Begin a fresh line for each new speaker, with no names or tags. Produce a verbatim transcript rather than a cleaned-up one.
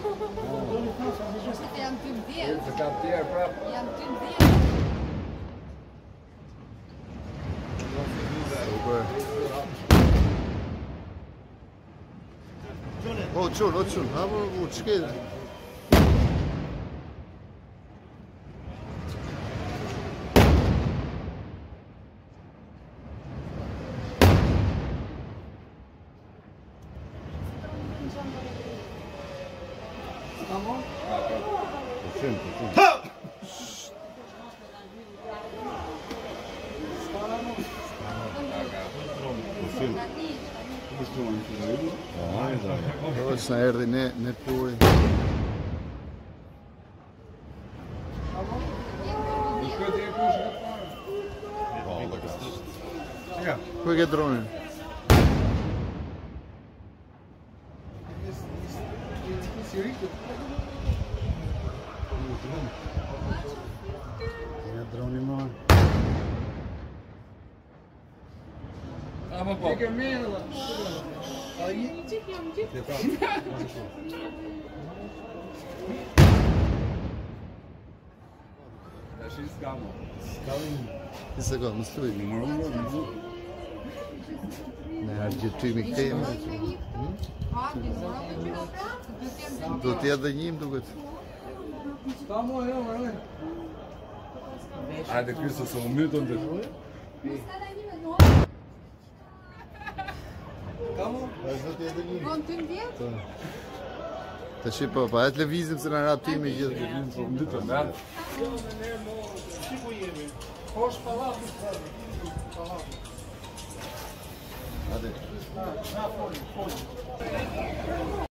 Jam ty vjen.
Se ka tjerë prap.
Jam ty vjen.
Super. O çun, o çun. Ha bu bu çıkıyor.
Tamam.
Çun, çun. Dois na herde ne ne pui. Ku ke dronin? Ja droni më.
Ama po. Ke mirë. Ai. Tash i skamo.
Bir sekond, më thuj. Ne argjetimi këtej. Do të jetë dhe njim duket.
Skamo jo, ore. Hajde ky se u mytën të. Kamo?
Do të jetë njim.
Von ty vjen?
Të shi po, pa e televizim se në ratimi gjithë.
Po mytën, da. Posh pallatit.
Hadi.
Na, na, fol, fol.